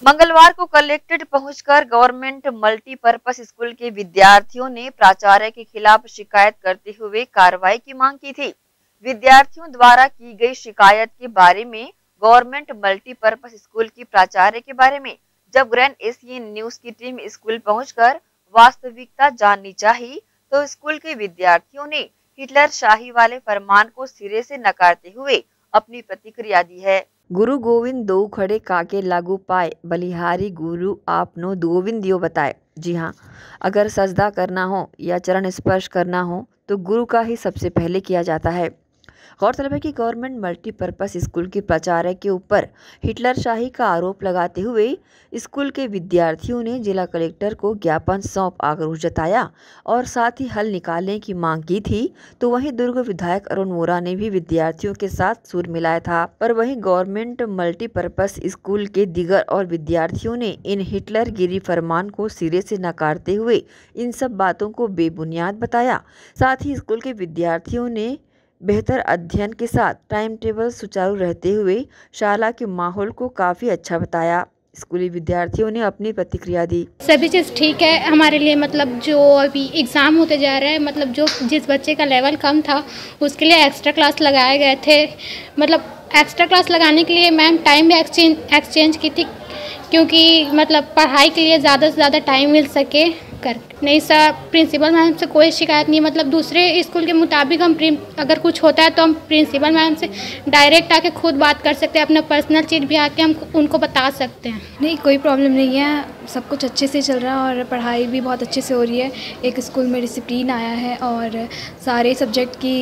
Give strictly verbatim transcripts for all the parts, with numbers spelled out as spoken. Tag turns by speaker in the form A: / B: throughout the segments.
A: मंगलवार को कलेक्ट्रेट पहुंचकर गवर्नमेंट मल्टीपर्पस स्कूल के विद्यार्थियों ने प्राचार्य के खिलाफ शिकायत करते हुए कार्रवाई की मांग की थी। विद्यार्थियों द्वारा की गई शिकायत के बारे में गवर्नमेंट मल्टीपर्पस स्कूल की प्राचार्य के बारे में जब ग्रैंड एशियन न्यूज की टीम स्कूल पहुंचकर वास्तविकता जाननी चाही, तो स्कूल के विद्यार्थियों ने हिटलर शाही वाले फरमान को सिरे से नकारते हुए अपनी प्रतिक्रिया दी है। गुरु गोविंद दो खड़े काके लागू पाए, बलिहारी गुरु आपनो गोविंद दियो बताए। जी हाँ, अगर सजदा करना हो या चरण स्पर्श करना हो तो गुरु का ही सबसे पहले किया जाता है। गौरतलब है कि गवर्नमेंट मल्टीपर्पस स्कूल के प्राचार्य के ऊपर हिटलर शाही का आरोप लगाते हुए स्कूल के विद्यार्थियों ने जिला कलेक्टर को ज्ञापन सौंप आक्रोश जताया और साथ ही हल निकालने की मांग की थी। तो वहीं दुर्ग विधायक अरुण वोरा ने भी विद्यार्थियों के साथ सुर मिलाया था। पर वहीं गवर्नमेंट मल्टीपर्पस स्कूल के दिगर और विद्यार्थियों ने इन हिटलर गिरी फरमान को सिरे से नकारते हुए इन सब बातों को बेबुनियाद बताया। साथ ही स्कूल के विद्यार्थियों ने बेहतर अध्ययन के साथ टाइम टेबल सुचारू रहते हुए शाला के माहौल को काफ़ी अच्छा बताया। स्कूली विद्यार्थियों ने अपनी प्रतिक्रिया दी।
B: सभी चीज़ ठीक है हमारे लिए, मतलब जो अभी एग्ज़ाम होते जा रहा है, मतलब जो जिस बच्चे का लेवल कम था उसके लिए एक्स्ट्रा क्लास लगाए गए थे। मतलब एक्स्ट्रा क्लास लगाने के लिए मैम टाइम भी एक्सचेंज एक्सचेंज की थी, क्योंकि मतलब पढ़ाई के लिए ज़्यादा से ज़्यादा टाइम मिल सके कर। नहीं सर, प्रिंसिपल मैम से कोई शिकायत नहीं। मतलब दूसरे स्कूल के मुताबिक हम अगर कुछ होता है तो हम प्रिंसिपल मैम से डायरेक्ट आके खुद बात कर सकते हैं, अपना पर्सनल चीज़ भी आके हम उनको बता सकते हैं।
C: नहीं, कोई प्रॉब्लम नहीं है, सब कुछ अच्छे से चल रहा है और पढ़ाई भी बहुत अच्छे से हो रही है। एक स्कूल में डिसिप्लिन आया है और सारे सब्जेक्ट की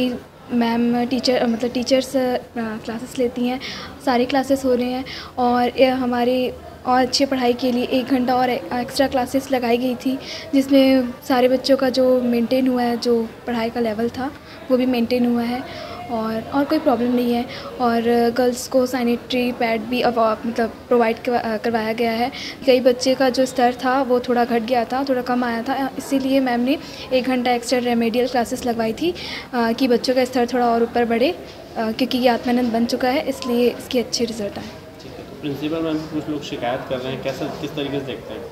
C: मैम टीचर मतलब टीचर्स क्लासेस लेती हैं, सारी क्लासेस हो रहे हैं और हमारी और अच्छी पढ़ाई के लिए एक घंटा और एक्स्ट्रा क्लासेस लगाई गई थी, जिसमें सारे बच्चों का जो मेंटेन हुआ है, जो पढ़ाई का लेवल था वो भी मेंटेन हुआ है और और कोई प्रॉब्लम नहीं है। और गर्ल्स को सैनिटरी पैड भी अब मतलब प्रोवाइड करवाया गया है। कई बच्चे का जो स्तर था वो थोड़ा घट गया था, थोड़ा कम आया था, इसीलिए मैम ने एक घंटा एक्स्ट्रा रेमेडियल क्लासेस लगवाई थी कि बच्चों का स्तर थोड़ा और ऊपर बढ़े, क्योंकि ये आत्मानंद बन चुका है, इसलिए इसकी अच्छी रिजल्ट आए।
D: प्रिंसिपल मैम कुछ लोग शिकायत कर रहे हैं, कैसा किस तरीके से देखते हैं?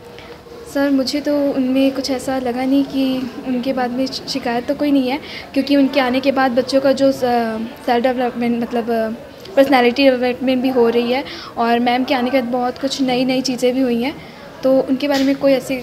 C: सर, मुझे तो उनमें कुछ ऐसा लगा नहीं कि उनके बाद में शिकायत तो कोई नहीं है, क्योंकि उनके आने के बाद बच्चों का जो सेल्फ डेवलपमेंट मतलब पर्सनालिटी डेवलपमेंट भी हो रही है और मैम के आने के बाद बहुत कुछ नई नई चीज़ें भी हुई हैं, तो उनके बारे में कोई ऐसी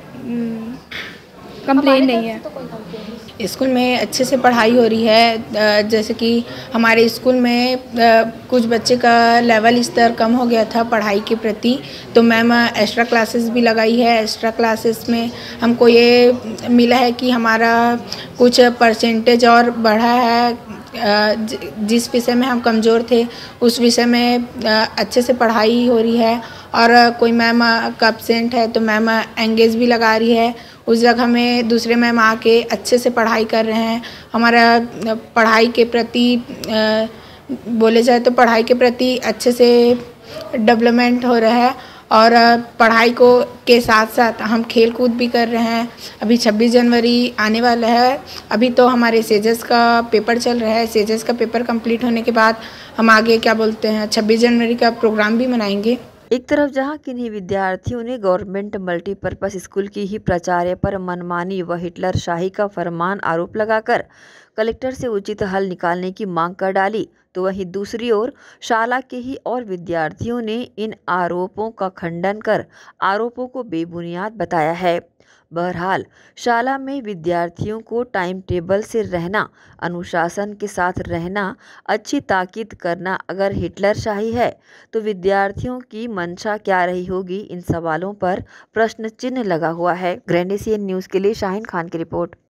C: कंप्लेन नहीं है।
E: तो स्कूल में अच्छे से पढ़ाई हो रही है। जैसे कि हमारे स्कूल में कुछ बच्चे का लेवल स्तर कम हो गया था पढ़ाई के प्रति, तो मैम एक्स्ट्रा क्लासेस भी लगाई है। एक्स्ट्रा क्लासेस में हमको ये मिला है कि हमारा कुछ परसेंटेज और बढ़ा है। जिस विषय में हम कमज़ोर थे उस विषय में अच्छे से पढ़ाई हो रही है और कोई मैम का एब्सेंट है तो मैम एंगेज भी लगा रही है। उस जगह में दूसरे मैम आके अच्छे से पढ़ाई कर रहे हैं। हमारा पढ़ाई के प्रति बोले जाए तो पढ़ाई के प्रति अच्छे से डेवलपमेंट हो रहा है और पढ़ाई को के साथ साथ हम खेल कूद भी कर रहे हैं। अभी छब्बीस जनवरी आने वाला है, अभी तो हमारे सेजेस का पेपर चल रहा है। सेजेस का पेपर कंप्लीट होने के बाद हम आगे क्या बोलते हैं छब्बीस जनवरी का प्रोग्राम भी मनाएंगे।
A: एक तरफ जहां किन्हीं विद्यार्थियों ने गवर्नमेंट मल्टीपर्पस स्कूल की ही प्राचार्य पर मनमानी व हिटलर शाही का फरमान आरोप लगाकर कलेक्टर से उचित हल निकालने की मांग कर डाली, तो वहीं दूसरी ओर शाला के ही और विद्यार्थियों ने इन आरोपों का खंडन कर आरोपों को बेबुनियाद बताया है। बहरहाल शाला में विद्यार्थियों को टाइम टेबल से रहना, अनुशासन के साथ रहना, अच्छी ताकीद करना अगर हिटलर शाही है तो विद्यार्थियों की मंशा क्या रही होगी, इन सवालों पर प्रश्न चिन्ह लगा हुआ है। ग्रैंड एशियन न्यूज़ के लिए शाहीन खान की रिपोर्ट।